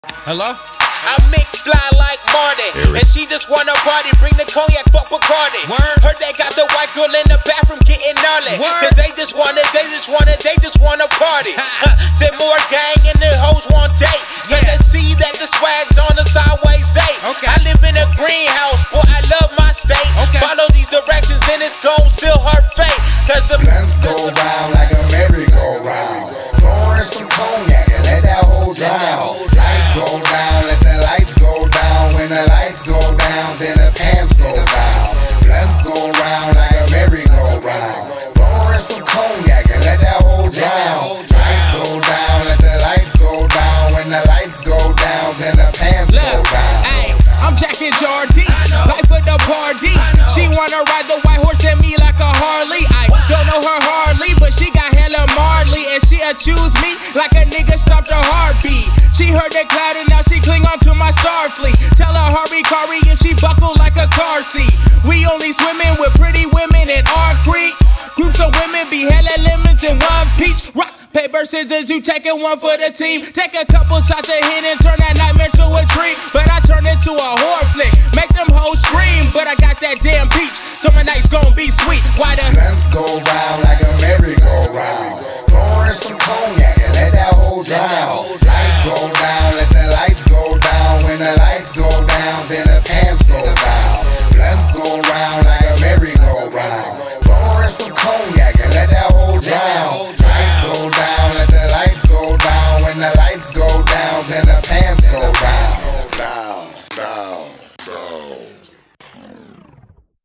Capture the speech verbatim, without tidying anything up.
Hello? I make fly like Marty, and she just wanna party. Bring the cognac, fuck Bacardi. Word. Heard they got the white girl in the bathroom getting gnarly. Word. Cause they just wanna, they just wanna, they just wanna party. Huh, Said more gang and the hoes want date. Cause Yeah. they see that the swag's on the sideways eight. Okay. I live in a greenhouse, boy, I love my state. Okay. Follow these directions and it's gon' seal her fate. Cause the Blunts go round like a merry-go-round. Pour in some cognac and let that whole drown. Lights go down, let the lights go down. When the lights go down, then the pants go down. Blunts go round like a merry-go-round. Pour in some cognac and let that whole drown. Lights go down, let the lights go down. When the lights go down, then the pants go Look, down. hey, I'm Jackie Jardine, life of the party. She wanna ride the white horse at me like a Harley. I don't know her hardly, but she got hella Marley, and she a choose me like a nigga stopped her heartbeat. She heard the cloud and now she cling on to my Starfleet. Tell her hurry, Kari, and she buckle like a car seat. We only swimming with pretty women in our creek. Groups of women be hella lemons and one peach. Rock, paper, scissors, you taking one for the team. Take a couple shots of hit and turn that nightmare to a dream. But I turn it to a horror flick, make them hoes scream. But I got that damn peach, so my night's gon' be sweet. Why the Blunts go round like a merry-go-round. Pour in some cognac and let that whole drown. Lights go down, let the lights go down. When the lights go down, then the pants go down. Blunts go round like a merry-go-round. Pour in some cognac and let